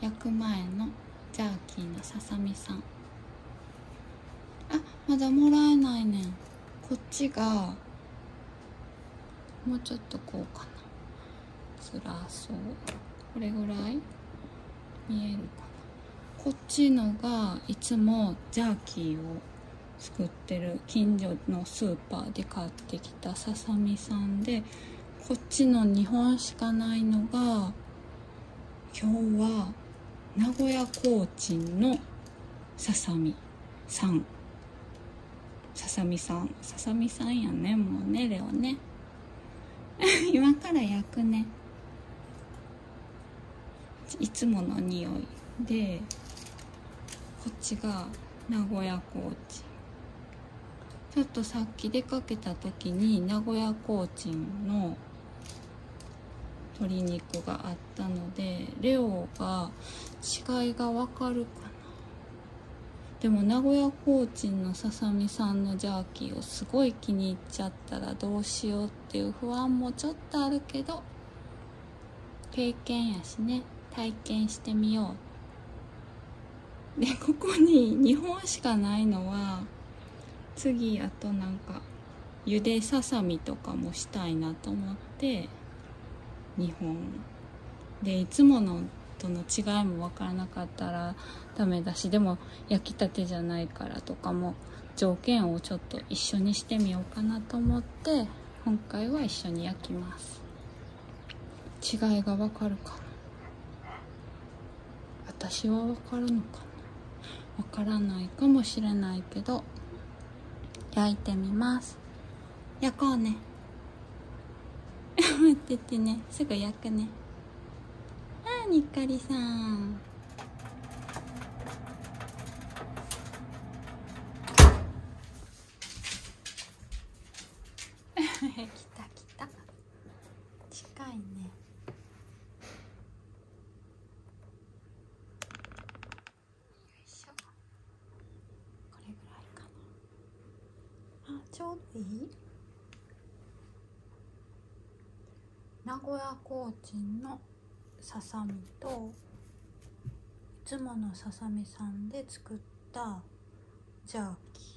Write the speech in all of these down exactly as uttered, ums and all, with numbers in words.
焼く前のジャーキーのささみさん。あ、まだもらえないねん。こっちがもうちょっとこうかな、つらそう。これぐらい見えるかな。こっちのがいつもジャーキーを作ってる近所のスーパーで買ってきたささみさんで、こっちのにほんしかないのが今日は名古屋コーチンのささみさん。ささみさんささみさんやね。もうねレオね今から焼くね。いつもの匂いで、こっちが名古屋コーチン。ちょっとさっき出かけた時に名古屋コーチンの鶏肉があったので、レオが違いがわかるかな。でも名古屋コーチンのささみさんのジャーキーをすごい気に入っちゃったらどうしようっていう不安もちょっとあるけど、経験やしね、体験してみよう。でここににほんしかないのは、次あとなんかゆでささみとかもしたいなと思ってにほんで、いつものとの違いも分からなかったらダメだし、でも焼きたてじゃないからとかも条件をちょっと一緒にしてみようかなと思って、今回は一緒に焼きます。違いが分かるかな。私は分かるのかな。分からないかもしれないけど焼いてみます。焼こうね待っててね、すぐ焼くね。あー、にっかりさん来た来た、近いね。これぐらいかな。あ、ちょうどいい。名古屋コーチンのささみと、いつものささみさんで作ったジャーキ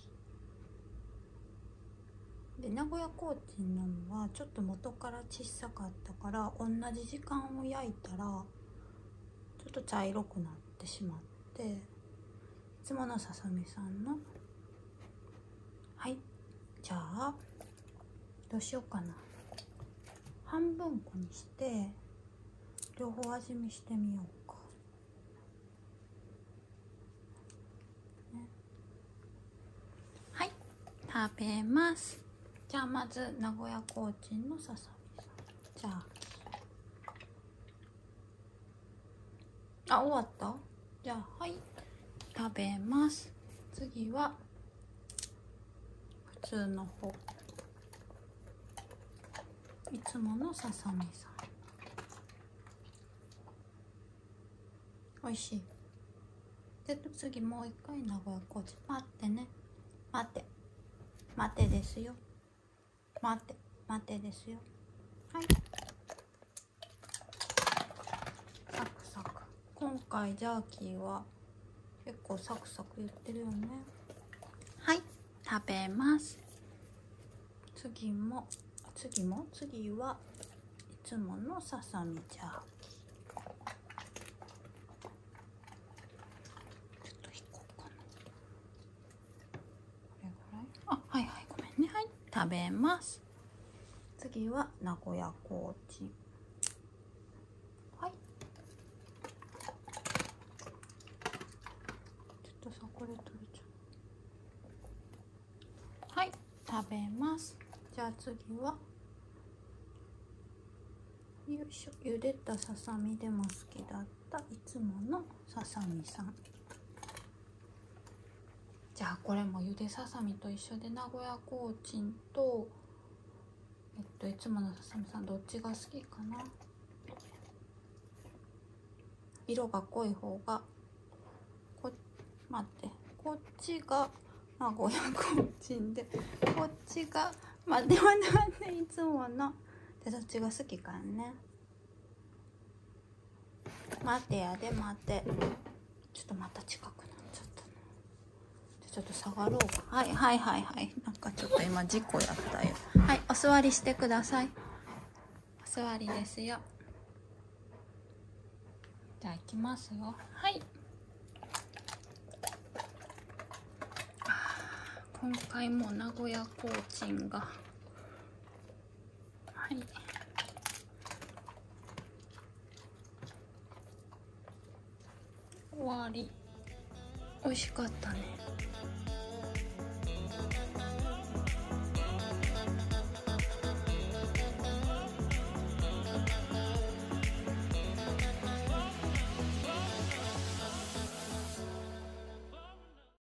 ーで、名古屋コーチンのはちょっと元から小さかったから、同じ時間を焼いたらちょっと茶色くなってしまって、いつものささみさんの、はい、じゃあどうしようかな。半分こにして両方味見してみようか、ね、はい、食べます。じゃあまず名古屋コーチンのささみさん、じゃああ終わった。じゃあはい、食べます。次は普通の方、いつものささみさん。おいしい。で次もう一回名古屋コーチン。待ってね、待って待ってですよ、待って待ってですよ。はい、サクサク。今回ジャーキーは結構サクサク言ってるよね。はい、食べます。次も次も次はいつものささみジャーキー。ちょっと引こうかな。これぐらい。あ、はいはい、ごめんね。はい、食べます。次は名古屋コーチン。はい、ちょっとさ、これ取れちゃう。はい、食べます。じゃあ次はよいしょ、茹でたささみでも好きだったいつものささみさん。じゃあこれも茹でささみと一緒で名古屋コーチンとえっといつものささみさん、どっちが好きかな。色が濃い方が、こ待ってこっちが名古屋コーチンで、こっちが待って待って待って、いつものでどっちが好きかね。 待てやで、待て。ちょっとまた近くなっちゃったな。ちょっと下がろうか。はいはいはいはい。なんかちょっと今事故やったよ。はい、お座りしてください。お座りですよ。じゃあ行きますよ。はい。今回も名古屋コーチンが。はい。終わり。美味しかったね。